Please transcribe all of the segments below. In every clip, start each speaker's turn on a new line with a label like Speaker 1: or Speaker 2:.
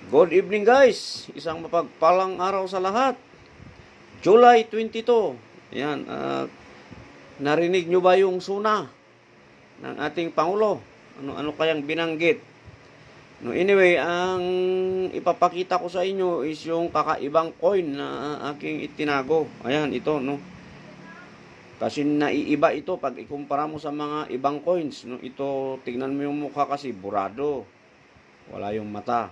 Speaker 1: Good evening guys, isang mapagpalang araw sa lahat. July 22. Yan, narinig nyo ba yung suna ng ating Pangulo? Ano kayang binanggit? No, anyway, ang ipapakita ko sa inyo is yung kakaibang coin na aking itinago. Ayan, ito, no. Kasi naiiba ito pag ikumpara mo sa mga ibang coins, no. Ito, tignan mo yung mukha kasi burado. Wala yung mata.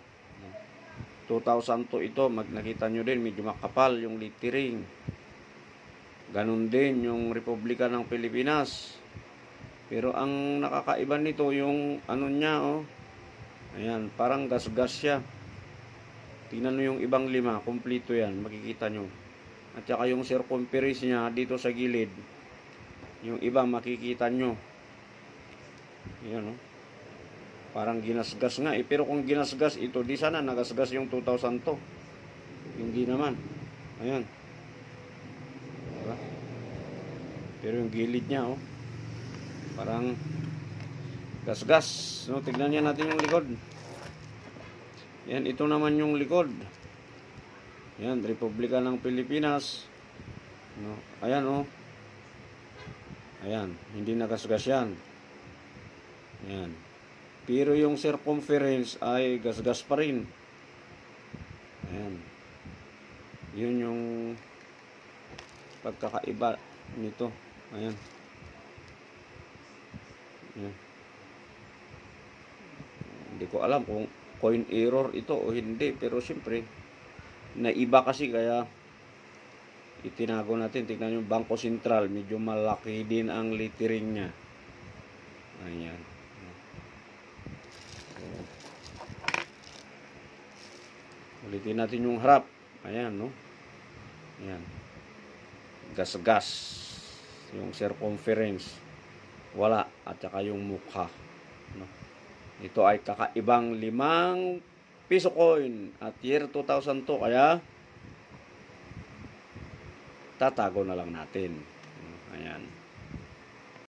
Speaker 1: 2002 ito, nakita nyo din, medyo makapal yung lettering. Ganun din yung Republika ng Pilipinas. Pero ang nakakaiba nito, yung ano niya, oh. Ayan, parang gas-gas siya. Tingnan nyo yung ibang lima, kompleto yan, makikita nyo. At saka yung circumference niya dito sa gilid, yung iba makikita nyo. Ayan, oh. Parang ginasgas nga eh. Pero kung ginasgas ito, di sana nagasgas yung 2002. Hindi naman. Ayan. Diba? Pero yung gilid niya, oh. Parang gasgas. No, tignan niya natin yung likod. Yan, ito naman yung likod. Yan, Republika ng Pilipinas. No, ayan, oh. Ayan, hindi nagasgas yan. Ayan. Pero yung circumference ay gasgas pa rin. Ayan. Yun yung pagkakaiba nito. Ayan. Ayan. Hindi ko alam kung coin error ito o hindi. Pero siyempre, naiba kasi kaya itinago natin. Tignan yung Bangko Sentral. Medyo malaki din ang lettering niya. Ayan. Ulitin natin yung harap. Ayan, no? Ayan. Gas-gas. Yung circumference. Wala. At saka yung mukha. No? Ito ay kakaibang 5 piso coin. At year 2002. Kaya, tatago na lang natin. Ayan.